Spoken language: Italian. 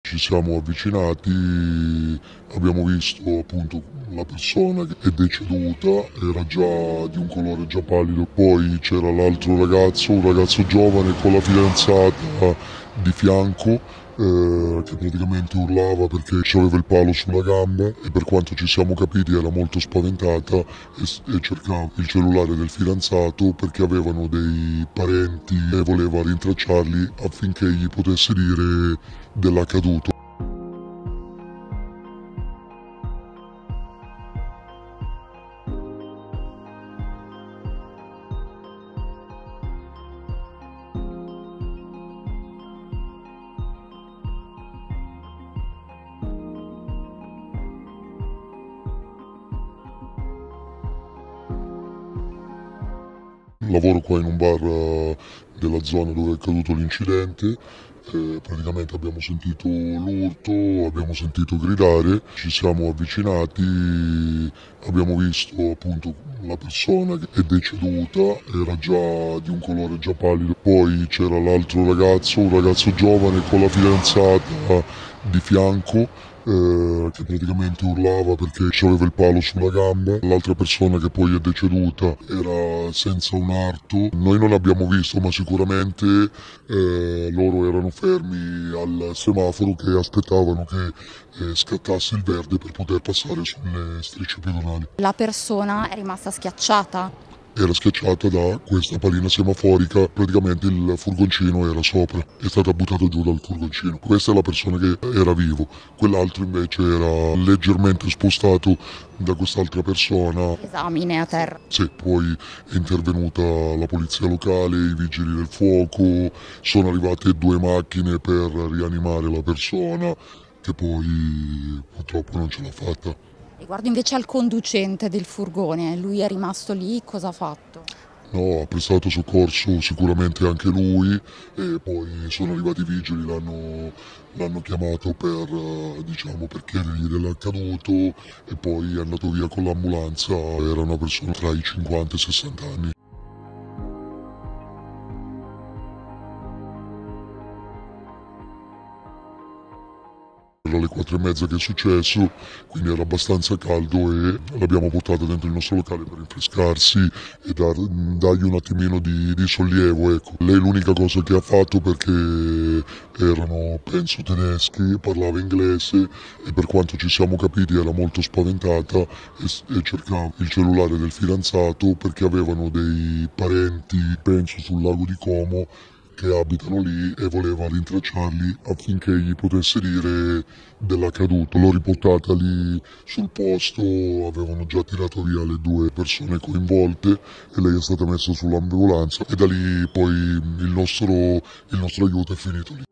Ci siamo avvicinati, abbiamo visto appunto la persona che è deceduta, era già di un colore già pallido, poi c'era l'altro ragazzo, un ragazzo giovane con la fidanzata di fianco che praticamente urlava perché aveva il palo sulla gamba e per quanto ci siamo capiti era molto spaventata e cercava il cellulare del fidanzato perché avevano dei parenti e voleva rintracciarli affinché gli potesse dire dell'accaduto. Lavoro qua in un bar della zona dove è accaduto l'incidente. Praticamente abbiamo sentito l'urto, abbiamo sentito gridare, ci siamo avvicinati, abbiamo visto appunto la persona che è deceduta, era già di un colore già pallido, poi c'era l'altro ragazzo, un ragazzo giovane con la fidanzata di fianco che praticamente urlava perché aveva il palo sulla gamba. L'altra persona che poi è deceduta era senza un arto. Noi non l'abbiamo visto, ma sicuramente loro erano fermi al semaforo che aspettavano che scattasse il verde per poter passare sulle strisce pedonali. La persona è rimasta schiacciata. Era schiacciata da questa palina semaforica, praticamente il furgoncino era sopra, è stata buttata giù dal furgoncino. Questa è la persona che era vivo, quell'altro invece era leggermente spostato da quest'altra persona. Esamine a terra. Sì, poi è intervenuta la polizia locale, i vigili del fuoco, sono arrivate 2 macchine per rianimare la persona, che poi purtroppo non ce l'ha fatta. Riguardo invece al conducente del furgone, lui è rimasto lì, cosa ha fatto? No, ha prestato soccorso sicuramente anche lui e poi sono arrivati i vigili, l'hanno chiamato diciamo, per chiedergli dell'accaduto e poi è andato via con l'ambulanza, era una persona tra i 50 e i 60 anni. Era alle 4:30 che è successo, quindi era abbastanza caldo e l'abbiamo portato dentro il nostro locale per rinfrescarsi e dargli un attimino di sollievo. Ecco. Lei l'unica cosa che ha fatto, perché erano penso tedeschi, parlava inglese e per quanto ci siamo capiti era molto spaventata e cercava il cellulare del fidanzato perché avevano dei parenti, penso sul lago di Como, che abitano lì e voleva rintracciarli affinché gli potesse dire dell'accaduto. L'ho riportata lì sul posto, avevano già tirato via le 2 persone coinvolte e lei è stata messa sull'ambulanza e da lì poi il nostro aiuto è finito lì.